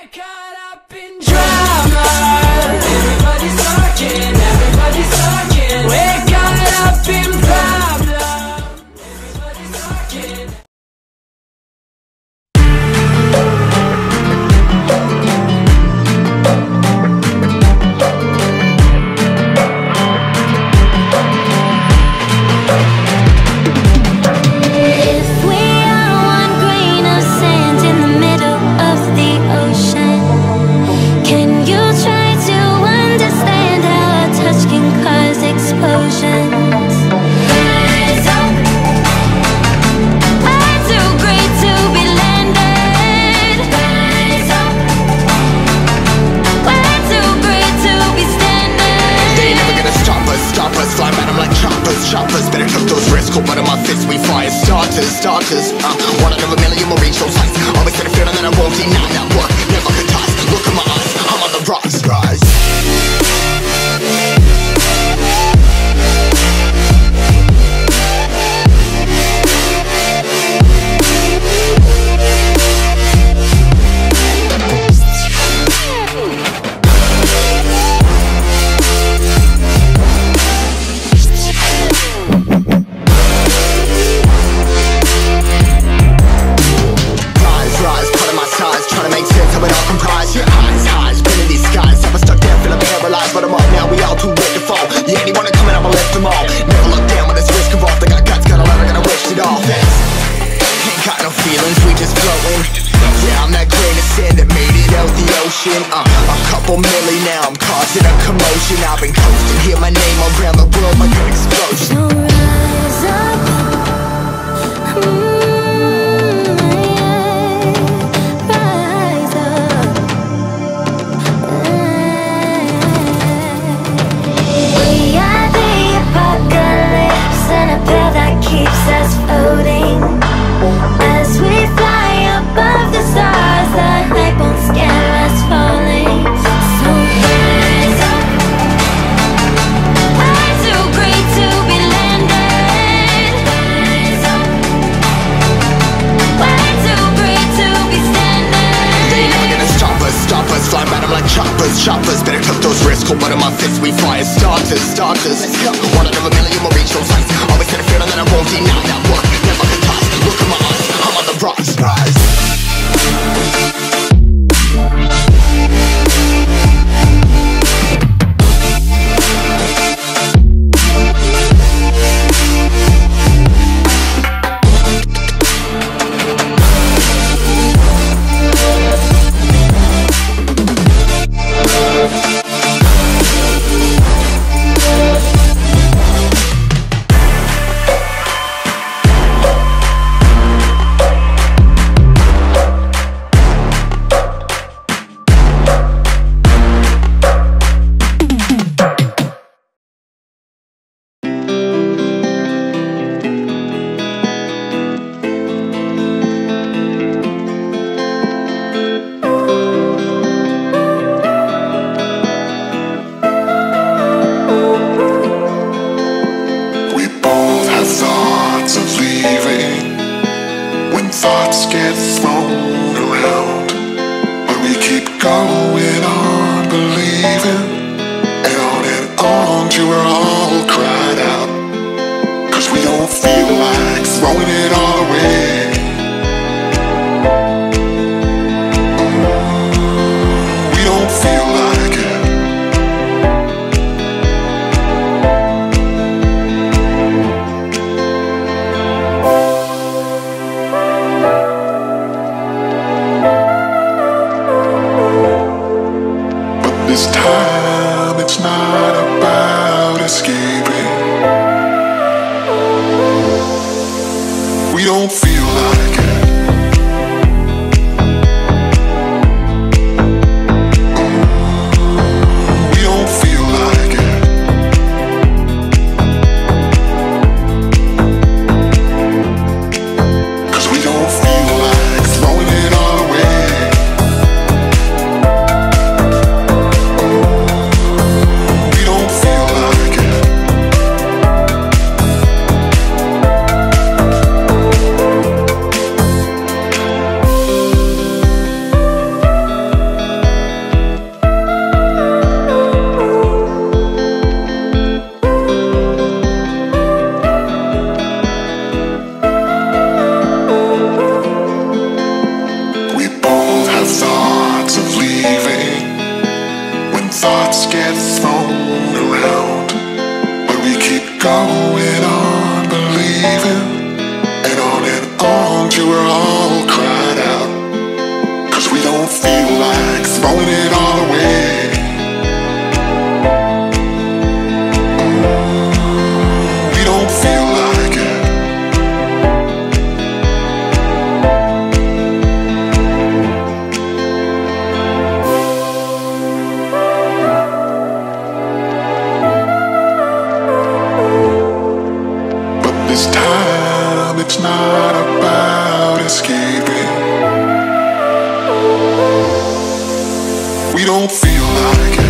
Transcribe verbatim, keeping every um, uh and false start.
Caught up in drama. Everybody's talking, everybody's talking. We're caught up in problem. Everybody's talking. Choppers, better took those risks. Cold blood in my fists, we fire starters, starters. Uh, one out of a million will reach those heights. Always had a feeling that I won't deny that work. Never could toss. Look in my eyes, I'm on the rocks. Rise. Uh, a couple milli now, I'm causing a commotion. I've been coasting, hear my name around the world like an explosion. So rise up, mm, yeah, rise up. We are the apocalypse, and a pill that keeps us floating. As we fly above the stars, the night won't scare us falling. So rise up. I'm too great to be landed. Rise up. Way too great to be standing. They ain't never gonna stop us, stop us. Flying by them like choppers, choppers. Better took those risks. Cold blood in my fists, we fire starters, starters. One out of a million will reach those heights. Always had a feeling that I won't deny that work. Never could toss. Look in my eyes, I'm on the rocks. Rise. Thoughts get thrown around, but we keep going on believing, and on and on till we're all cried out, 'cause we don't feel like throwing it all away. We don't feel like it. thoughts get thrown around, but we keep going on believing, and on and on till we're all cried out. Cause we don't feel like throwing it all away. We don't feel like it. But this time it's not about escaping. We don't feel like it.